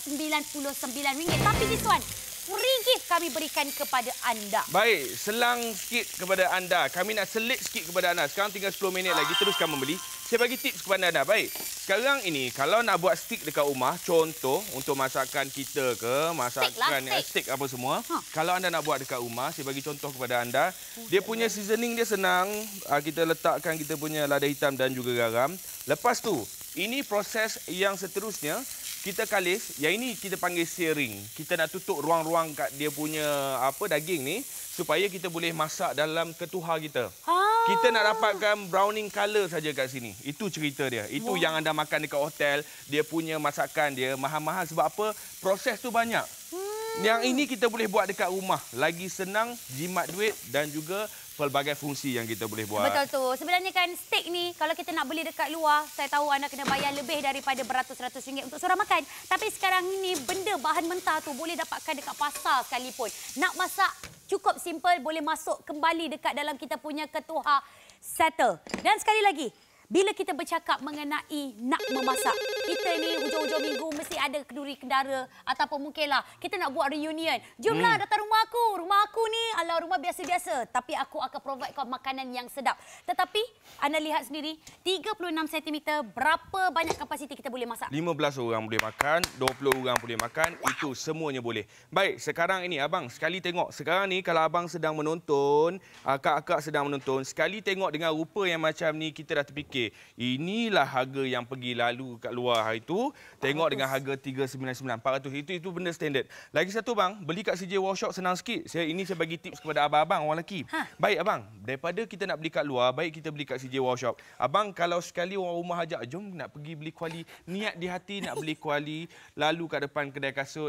RM199. Tapi this one, free gift kami berikan kepada anda. Baik, selang sikit kepada anda. Kami nak selit sikit kepada anda. Sekarang tinggal 10 minit lagi, teruskan membeli. Saya bagi tips kepada anda. Baik, sekarang ini kalau nak buat steak dekat rumah, contoh untuk masakan kita ke, masakan steak apa semua. Kalau anda nak buat dekat rumah, saya bagi contoh kepada anda. Dia punya seasoning dia senang. Kita letakkan kita punya lada hitam dan juga garam. Lepas tu, ini proses yang seterusnya. Kita kalis, yang ini kita panggil searing. Kita nak tutup ruang-ruang kat dia punya daging ni supaya kita boleh masak dalam ketuhar kita. Kita nak dapatkan browning colour saja kat sini. Itu cerita dia. Itu yang anda makan dekat hotel, dia punya masakan dia mahal-mahal sebab apa? Proses tu banyak. Yang ini kita boleh buat dekat rumah. Lagi senang, jimat duit dan juga pelbagai fungsi yang kita boleh buat. Betul tu. Sebenarnya kan steak ni kalau kita nak beli dekat luar, saya tahu anda kena bayar lebih daripada beratus-ratus ringgit untuk seorang makan. Tapi sekarang ini benda bahan mentah tu boleh dapatkan dekat pasar sekalipun. Nak masak cukup simple, boleh masuk kembali dekat dalam kita punya ketuhar settle. Dan sekali lagi, bila kita bercakap mengenai nak memasak, kita ni hujung-hujung minggu mesti ada kenduri kendara ataupun mungkinlah kita nak buat reunion. Jomlah datang rumah aku. Rumah aku ni ala rumah biasa-biasa, tapi aku akan provide kau makanan yang sedap. Tetapi anda lihat sendiri, 36 cm berapa banyak kapasiti kita boleh masak? 15 orang boleh makan, 20 orang boleh makan, itu semuanya boleh. Baik, sekarang ini abang sekali tengok. Sekarang ni kalau abang sedang menonton, akak-akak sedang menonton, sekali tengok dengan rupa yang macam ni kita dah terfikir inilah harga yang pergi lalu kat luar hari tu. Tengok dengan harga 399, 400. Itu benda standard. Lagi satu bang, beli kat CJ Workshop senang sikit. Saya bagi tips kepada abang-abang orang lelaki. Baik abang, daripada kita nak beli kat luar, baik kita beli kat CJ Workshop. Abang kalau sekali orang rumah ajak, jom nak pergi beli kuali, niat di hati nak beli kuali, lalu kat depan kedai kasut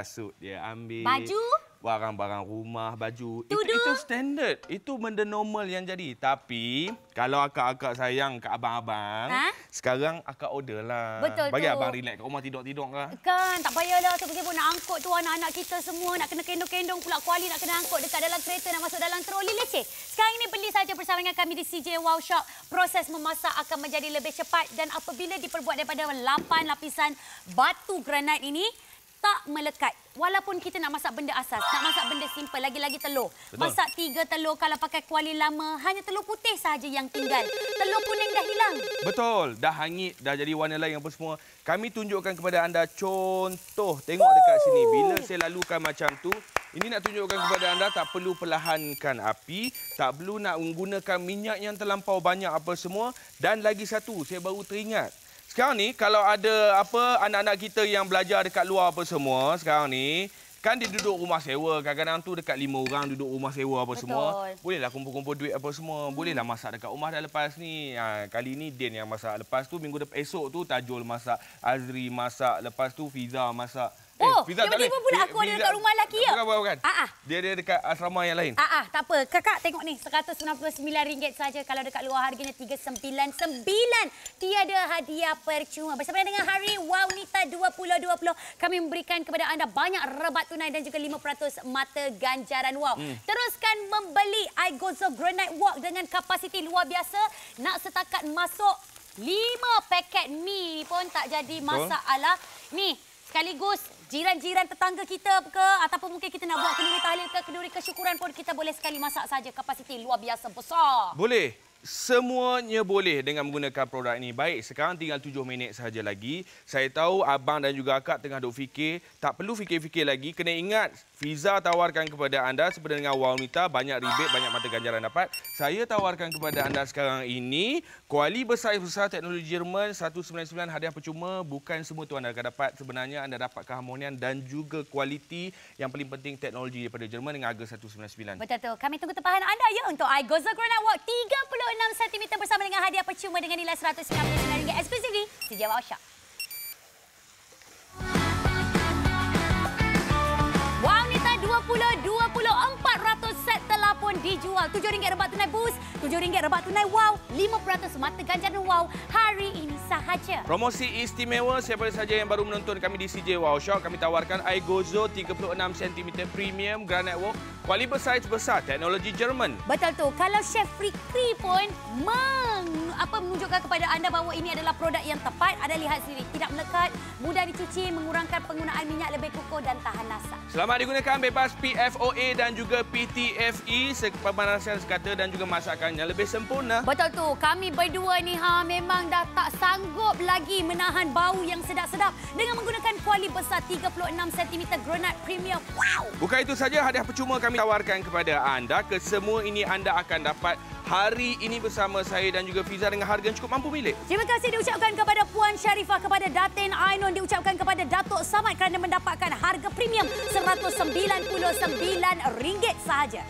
dia ambil. Baju? Barang-barang rumah, baju. Itu standard. Itu benda normal yang jadi. Tapi, kalau akak-akak sayang kat abang-abang, sekarang akak order lah. Betul bagi tu. abang relax kat rumah tidur-tidur lah. Kan, tak payahlah. Tiba-tiba nak angkut tu anak-anak kita semua. Nak kena kendong-kendong pula kuali, nak kena angkut dekat dalam kereta, nak masuk dalam troli. Leceh. Sekarang ini beli saja bersama dengan kami di CJ Wow Shop. Proses memasak akan menjadi lebih cepat dan apabila diperbuat daripada 8 lapisan batu granit ini, tak melekat. Walaupun kita nak masak benda asas, nak masak benda simple, lagi-lagi telur. Betul. Masak 3 telur, kalau pakai kuali lama, hanya telur putih sahaja yang tinggal. Telur kuning dah hilang. Betul. Dah hangit, dah jadi warna lain apa semua. Kami tunjukkan kepada anda contoh. Tengok dekat sini. Bila saya lalukan macam tu, ini nak tunjukkan kepada anda tak perlu perlahankan api, tak perlu nak menggunakan minyak yang terlampau banyak apa semua. Dan lagi satu, saya baru teringat. Sekarang ni kalau ada anak-anak kita yang belajar dekat luar apa semua sekarang ni, kan dia duduk rumah sewa, kadang-kadang tu dekat 5 orang duduk rumah sewa apa semua. Bolehlah kumpul-kumpul duit apa semua. Bolehlah masak dekat rumah dah lepas ni. Kali ni Din yang masak. Lepas tu minggu depan esok tu Tajul masak, Azri masak, lepas tu Fiza masak. Tiba-tiba pula aku ada dekat rumah lelaki ya? Bukan. Dia ada dekat asrama yang lain. Tak apa. Kakak tengok ni, RM199 saja. Kalau dekat luar harganya RM399. Tiada hadiah percuma. Bersama dengan Hari Wow Nita 2020, kami memberikan kepada anda banyak rebat tunai dan juga 5% mata ganjaran wow. Teruskan membeli iGozo Granite Wok dengan kapasiti luar biasa. Nak setakat masuk 5 paket mi pun tak jadi masalah. Ni, sekaligus jiran-jiran tetangga kita ke ataupun mungkin kita nak buat kenduri tahlil ke kenduri kesyukuran pun kita boleh sekali masak saja. Kapasiti luar biasa besar. Boleh. Semuanya boleh dengan menggunakan produk ini. Baik, sekarang tinggal 7 minit sahaja lagi. Saya tahu abang dan juga akak tengah duk fikir. Tak perlu fikir-fikir lagi. Kena ingat, Fiza tawarkan kepada anda seperti dengan Wow Nita, banyak rebate, banyak mata ganjaran dapat. Saya tawarkan kepada anda sekarang ini, kuali besar-besar teknologi Jerman, 199 hadiah percuma. Bukan semua tu anda akan dapat. Sebenarnya anda dapat keharmonian dan juga kualiti yang paling penting teknologi daripada Jerman dengan harga 199. Betul tu. Kami tunggu tempahan anda ya untuk iGozo Granite Wok 36 cm bersama dengan hadiah percuma dengan nilai RM199 eksklusif di CJ Wow Shop. Wow Nita 2024 set telah pun dijual. RM7 rebah tunai Boost, RM7 rebah tunai Wow, 5% mata ganjaran Wow hari ini sahaja. Promosi istimewa siapa saja yang baru menonton kami di CJ Wow Shop, kami tawarkan iGozo 36 cm premium granite walk, kaliber saiz besar, teknologi Jerman. Betul tu. Kalau Chef Fikri pun menunjukkan kepada anda bahawa ini adalah produk yang tepat. Anda lihat sendiri, tidak melekat, mudah dicuci, mengurangkan penggunaan minyak, lebih kukuh dan tahan nasar. Selamat digunakan, bebas PFOA dan juga PTFE, pemanasan sekata dan juga masakan yang lebih sempurna. Betul tu. Kami berdua ni memang dah tak sanggup lagi menahan bau yang sedap-sedap dengan menggunakan kuali besar 36 cm granat premium. Wow! Bukan itu saja, hadiah percuma kami tawarkan kepada anda. Kesemua ini anda akan dapat hari ini bersama saya dan juga Fiza dengan harga yang cukup mampu milik. Terima kasih diucapkan kepada Puan Sharifah, kepada Datin Ainun, diucapkan kepada Datuk Samad kerana mendapatkan harga premium RM199 sahaja.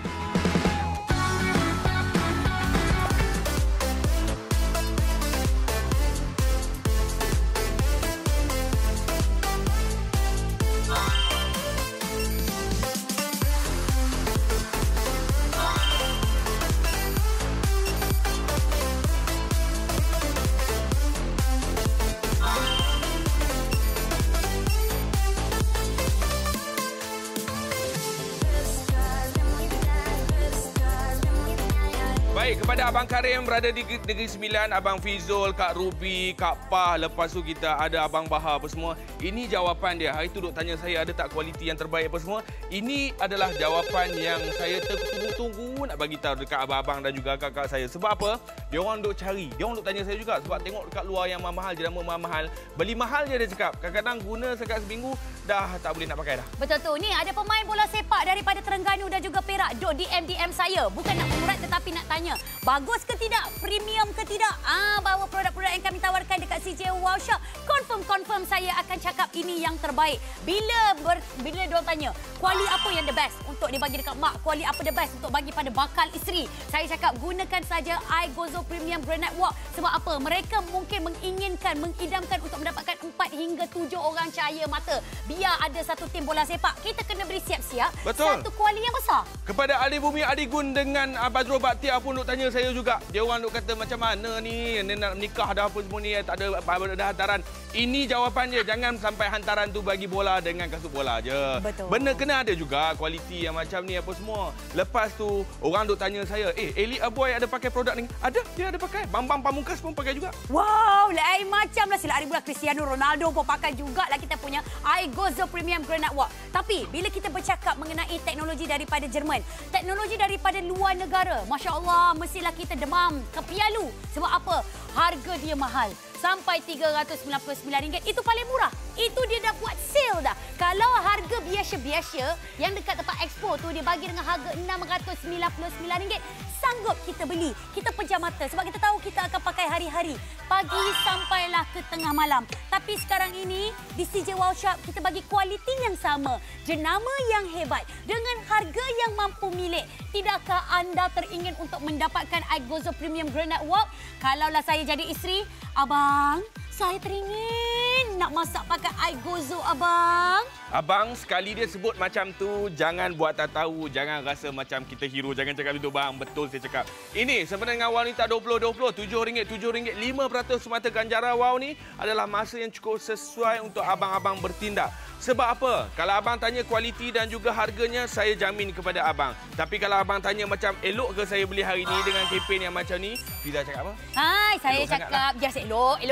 Baik, kepada Abang Karim berada di Negeri Sembilan, Abang Fizul, Kak Ruby, Kak Pah, lepas tu kita ada Abang Bahar apa semua. Ini jawapan dia. Hari tu duk tanya saya ada tak kualiti yang terbaik apa semua. Ini adalah jawapan yang saya tunggu-tunggu nak bagi tahu dekat abang-abang dan juga kakak saya. Sebab apa? Dia orang duk cari. Dia orang duk tanya saya juga sebab tengok dekat luar yang mahal, jenama mahal. Beli mahal je dia cakap. Kadang-kadang guna sekat seminggu dah tak boleh nak pakai dah. Betul tu. Ni ada pemain bola sepak daripada Terengganu dan juga Perak duk DM saya. Bukan nak mengurat tetapi nak tanya, bagus ke tidak? Premium ke tidak? Bahawa produk-produk yang kami tawarkan dekat CJ Wow Shop, confirm saya akan cakap ini yang terbaik. Bila diorang tanya, kuali apa yang the best untuk dibagi dekat mak? Kuali apa the best untuk bagi pada bakal isteri? Saya cakap gunakan saja iGozo Premium Granite Walk. Sebab apa? Mereka mungkin menginginkan, mengidamkan untuk mendapatkan 4 hingga 7 orang cahaya mata. Biar ada satu tim bola sepak, kita kena beri siap-siap satu kuali yang besar. Kepada ahli bumi Adigun dengan Badrul Baktiar pun duk tanya saya juga. Dia orang duk kata macam mana ni nak menikah dah apa semua ni, tak ada hantaran. Ini jawapan dia, jangan sampai hantaran tu bagi bola dengan kasut bola je. Betul. Benda kena ada juga kualiti yang macam ni apa semua. Lepas tu orang duk tanya saya, Elite Aboy ada pakai produk ni? Ada, dia ada pakai. Bambang Pamungkas pun pakai juga. Wow, lain macam lah silap ribulah Cristiano Ronaldo pun pakai jugalah kita punya iGozo Premium Granite Walk. Tapi bila kita bercakap mengenai teknologi daripada Jerman, teknologi daripada luar negara, Masya Allah, mestilah kita demam kepialu. Sebab apa? Harga dia mahal. Sampai RM399. Itu paling murah. Itu dia dah buat sale dah. Kalau harga biasa-biasa yang dekat tempat expo tu dia bagi dengan harga RM699, sanggup kita beli. Kita pejam mata sebab kita tahu kita akan pakai hari-hari. Pagi sampailah ke tengah malam. Tapi sekarang ini di CJ Wow Shop kita bagi kualiti yang sama. Jenama yang hebat dengan harga yang mampu milik. Tidakkah anda teringin untuk mendapatkan iGozo Premium Granite Walk? Kalaulah saya jadi isteri, abang, saya teringin nak masak pakai iGozo, abang. Abang, sekali dia sebut macam tu, jangan buat tak tahu, jangan rasa macam kita hero, jangan cakap itu bang. Betul saya cakap. Ini sebenarnya dengan Wanita 2020, RM7, 5% semata ganjaran Wow ni adalah masa yang cukup sesuai untuk abang-abang bertindak. Sebab apa? Kalau abang tanya kualiti dan juga harganya, saya jamin kepada abang. Tapi kalau abang tanya macam elok ke saya beli hari ini dengan kempen yang macam ni, Fiza cakap apa? Hai, saya cakap biasa elok.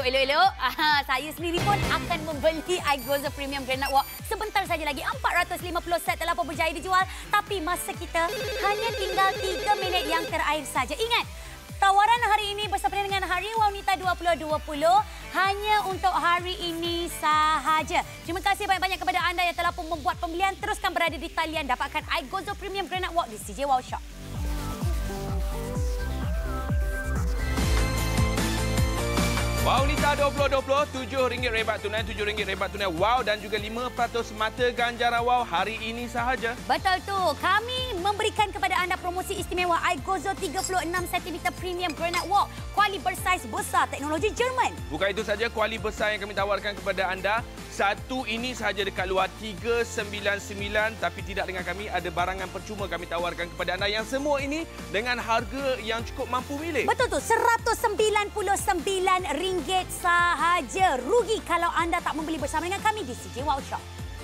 Saya sendiri pun akan membeli iGozo Premium Granite Walk. Sebentar saja lagi 450 set telah pun berjaya dijual. Tapi masa kita hanya tinggal 3 minit yang terakhir saja. Ingat, tawaran hari ini bersama dengan Hari Wanita 2020 hanya untuk hari ini sahaja. Terima kasih banyak-banyak kepada anda yang telah pun membuat pembelian. Teruskan berada di talian, dapatkan iGozo Premium Granite Walk di CJ Wow Shop. Wow Nita 2020, RM7 rebat tunai, RM7 rebat tunai wow dan juga 5% mata ganjaran wow hari ini sahaja. Betul tu. Kami memberikan kepada anda promosi istimewa iGozo 36 cm Premium Granite Wok. Kuali bersaiz besar teknologi Jerman. Bukan itu saja kuali besar yang kami tawarkan kepada anda. Satu ini sahaja dekat luar 399 tapi tidak dengan kami. Ada barangan percuma kami tawarkan kepada anda yang semua ini dengan harga yang cukup mampu milik. Betul tu. RM199 sahaja. Rugi kalau anda tak membeli bersama dengan kami di CJ Wow Shop.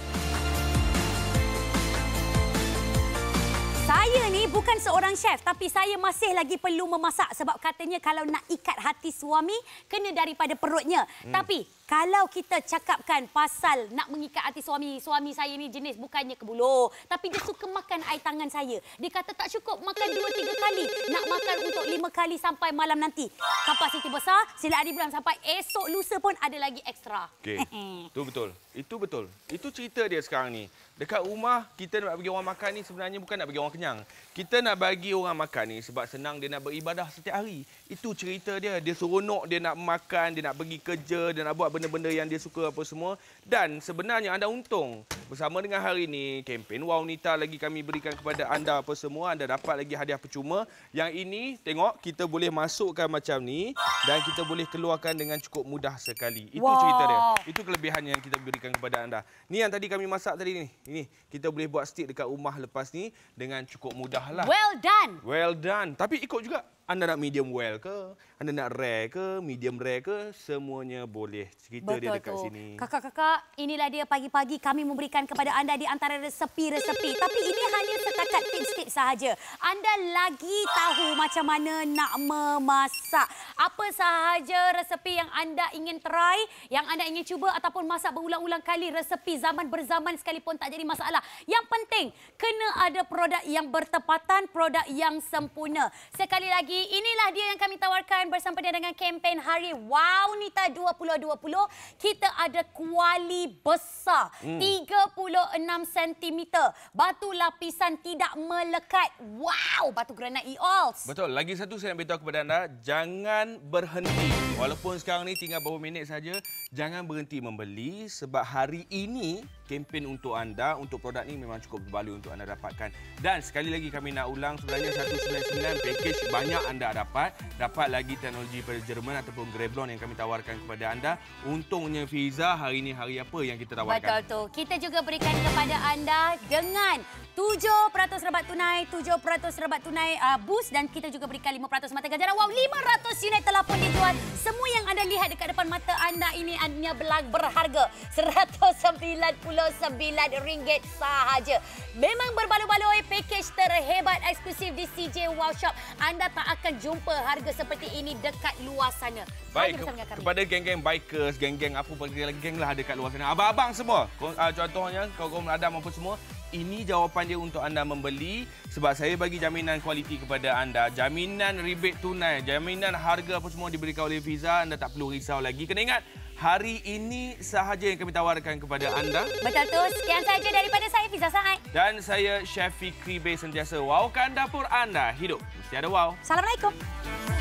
Saya ni bukan seorang chef tapi saya masih lagi perlu memasak sebab katanya kalau nak ikat hati suami kena daripada perutnya. Tapi kalau kita cakapkan pasal nak mengikat hati suami saya ni jenis bukannya kebuluh tapi dia suka makan air tangan saya. Dia kata tak cukup makan 2-3 kali, nak makan untuk 5 kali sampai malam nanti. Kapasiti besar, sila Adi Bulan sampai esok lusa pun ada lagi ekstra. Okey. Itu betul. Itu betul. Itu cerita dia sekarang ni. Dekat rumah kita nak bagi orang makan ni sebenarnya bukan nak bagi orang kenyang. Kita nak bagi orang makan ni sebab senang dia nak beribadah setiap hari. Itu cerita dia. Dia seronok, dia nak makan, dia nak pergi kerja, dia nak buat benda-benda yang dia suka apa semua. Dan sebenarnya anda untung. Bersama dengan hari ini, kempen Wow Nita lagi kami berikan kepada anda apa semua. Anda dapat lagi hadiah percuma. Yang ini, tengok, kita boleh masukkan macam ni dan kita boleh keluarkan dengan cukup mudah sekali. Itu cerita dia. Itu kelebihan yang kita berikan kepada anda. Ni yang tadi kami masak tadi ni. Ini, kita boleh buat stik dekat rumah lepas ni dengan cukup mudah lah. Well done. Well done. Tapi ikut juga. Anda nak medium well ke? Anda nak rare ke? Medium rare ke? Semuanya boleh. Cerita dia dekat sini. Kakak-kakak, inilah dia pagi-pagi kami memberikan kepada anda di antara resepi-resepi. Tapi ini hanya setakat tips-tips sahaja. Anda lagi tahu macam mana nak memasak. Apa sahaja resepi yang anda ingin try, yang anda ingin cuba ataupun masak berulang-ulang kali resepi zaman berzaman sekalipun tak jadi masalah. Yang penting, kena ada produk yang bertepatan, produk yang sempurna. Sekali lagi, inilah dia yang kami tawarkan bersama dengan kempen Hari Wow Nita 2020. Kita ada kuali besar 36 cm. Batu lapisan tidak melekat. Wow, batu granat EOLS. Betul. Lagi satu saya nak beritahu kepada anda, jangan berhenti. Walaupun sekarang ni tinggal beberapa minit saja, jangan berhenti membeli sebab hari ini kempen untuk anda, untuk produk ni memang cukup berbaloi untuk anda dapatkan. Dan sekali lagi kami nak ulang, sebenarnya 199 package banyak anda dapat lagi teknologi dari Jerman ataupun Greblon yang kami tawarkan kepada anda. Untungnya Fiza, hari ini hari apa yang kita tawarkan? Betul tu. Kita juga berikan kepada anda dengan 7% rebat tunai, 7% rebat tunai boost dan kita juga berikan 5% mata ganjaran. Wow, 500 unit telah pun dijual. Semua yang anda lihat dekat depan mata anda ini hanya berharga RM199 sahaja. Memang berbaloi-baloi, package terhebat eksklusif di CJ Wow Shop. Anda tak akan jumpa harga seperti ini dekat luar sana. Baik, kepada geng-geng bikers, geng-geng apa geng lah dekat luar sana. Abang-abang semua, contohnya kaum-kaum radam apa semua, ini jawapan dia untuk anda membeli sebab saya bagi jaminan kualiti kepada anda. Jaminan rebate tunai, jaminan harga apa semua diberikan oleh Fiza. Anda tak perlu risau lagi. Kena ingat, hari ini sahaja yang kami tawarkan kepada anda. Betul tu. Sekian saja daripada saya, Fiza Saad. Dan saya, Chef Fikri Bey, sentiasa wowkan dapur anda. Hidup mesti ada wow. Assalamualaikum.